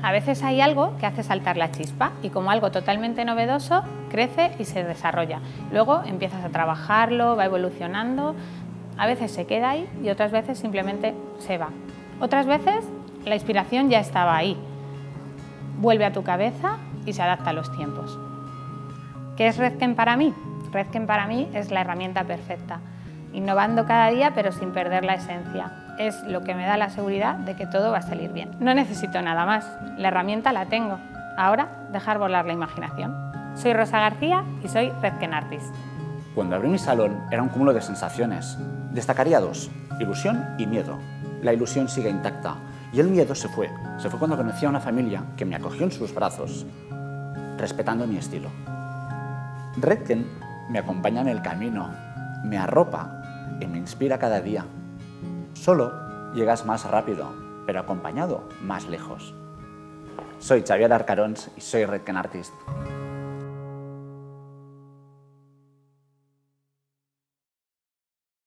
A veces hay algo que hace saltar la chispa y como algo totalmente novedoso crece y se desarrolla. Luego empiezas a trabajarlo, va evolucionando, a veces se queda ahí y otras veces simplemente se va. Otras veces la inspiración ya estaba ahí, vuelve a tu cabeza y se adapta a los tiempos. ¿Qué es Redken para mí? Redken para mí es la herramienta perfecta, innovando cada día pero sin perder la esencia. Es lo que me da la seguridad de que todo va a salir bien. No necesito nada más, la herramienta la tengo. Ahora, dejar volar la imaginación. Soy Rosa García y soy Redken Artist. Cuando abrí mi salón era un cúmulo de sensaciones. Destacaría dos, ilusión y miedo. La ilusión sigue intacta y el miedo se fue. Se fue cuando conocí a una familia que me acogió en sus brazos, respetando mi estilo. Redken me acompaña en el camino, me arropa y me inspira cada día. Solo llegas más rápido, pero acompañado más lejos. Soy Xavier Arcarons y soy Redken Artist.